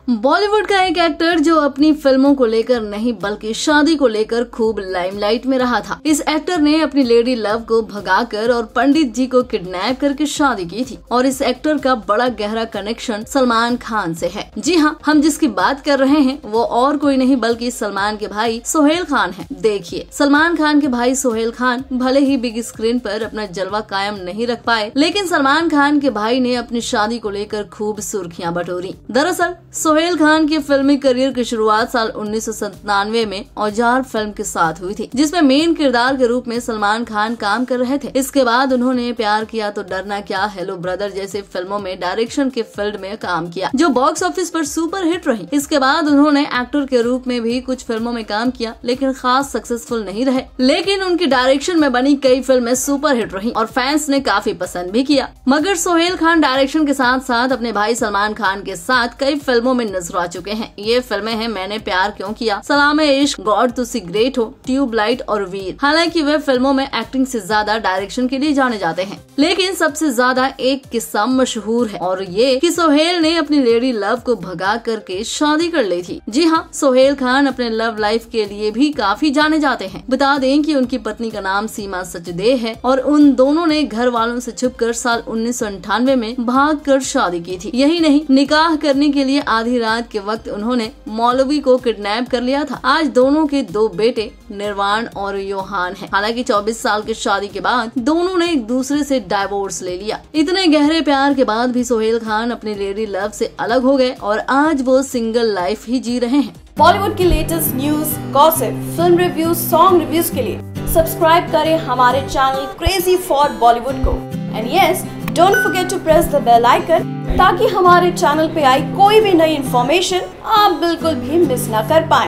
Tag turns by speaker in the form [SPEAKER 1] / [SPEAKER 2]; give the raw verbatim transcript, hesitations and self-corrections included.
[SPEAKER 1] बॉलीवुड का एक एक्टर जो अपनी फिल्मों को लेकर नहीं बल्कि शादी को लेकर खूब लाइमलाइट में रहा था। इस एक्टर ने अपनी लेडी लव को भगाकर और पंडित जी को किडनैप करके शादी की थी और इस एक्टर का बड़ा गहरा कनेक्शन सलमान खान से है। जी हाँ, हम जिसकी बात कर रहे हैं वो और कोई नहीं बल्कि सलमान के भाई सोहेल खान है। देखिए, सलमान खान के भाई सोहेल खान भले ही बिग स्क्रीन पर अपना जलवा कायम नहीं रख पाए, लेकिन सलमान खान के भाई ने अपनी शादी को लेकर खूब सुर्खियां बटोरी। दरअसल सोहेल खान की फिल्मी करियर की शुरुआत साल उन्नीस सौ सत्तानवे में औजार फिल्म के साथ हुई थी, जिसमें मेन किरदार के रूप में सलमान खान काम कर रहे थे। इसके बाद उन्होंने प्यार किया तो डरना क्या, हेलो ब्रदर जैसे फिल्मों में डायरेक्शन के फील्ड में काम किया, जो बॉक्स ऑफिस पर सुपर हिट रही। इसके बाद उन्होंने एक्टर के रूप में भी कुछ फिल्मों में काम किया, लेकिन खास सक्सेसफुल नहीं रहे। लेकिन उनकी डायरेक्शन में बनी कई फिल्में सुपर हिट रही और फैंस ने काफी पसंद भी किया। मगर सोहेल खान डायरेक्शन के साथ साथ अपने भाई सलमान खान के साथ कई फिल्मों में नजर आ चुके हैं। ये फिल्में हैं मैंने प्यार क्यों किया, सलामे इश्क, गॉड तुसी ग्रेट हो, ट्यूबलाइट और वीर। हालांकि वे फिल्मों में एक्टिंग से ज्यादा डायरेक्शन के लिए जाने जाते हैं, लेकिन सबसे ज्यादा एक किस्सा मशहूर है और ये कि सोहेल ने अपनी लेडी लव को भगा करके शादी कर ली थी। जी हाँ, सोहेल खान अपने लव लाइफ के लिए भी काफी जाने जाते हैं। बता दें कि उनकी पत्नी का नाम सीमा सचदेह है और उन दोनों ने घर वालों से छुपकर साल उन्नीस सौ अंठानवे में भाग कर शादी की थी। यही नहीं, निकाह करने के लिए आधी रात के वक्त उन्होंने मौलवी को किडनैप कर लिया था। आज दोनों के दो बेटे निर्वाण और योहान हैं। हालांकि चौबीस साल की शादी के बाद दोनों ने एक दूसरे से डाइवोर्स ले लिया। इतने गहरे प्यार के बाद भी सोहेल खान अपनी लेडी लव से अलग हो गए और आज वो सिंगल लाइफ ही जी रहे हैं।
[SPEAKER 2] बॉलीवुड की latest news, gossip, film reviews, song reviews के लिए सब्सक्राइब करें हमारे चैनल क्रेजी फॉर बॉलीवुड को। And yes, don't forget to press the bell icon ताकि हमारे चैनल पे आई कोई भी नई इन्फॉर्मेशन आप बिल्कुल भी मिस ना कर पाएं।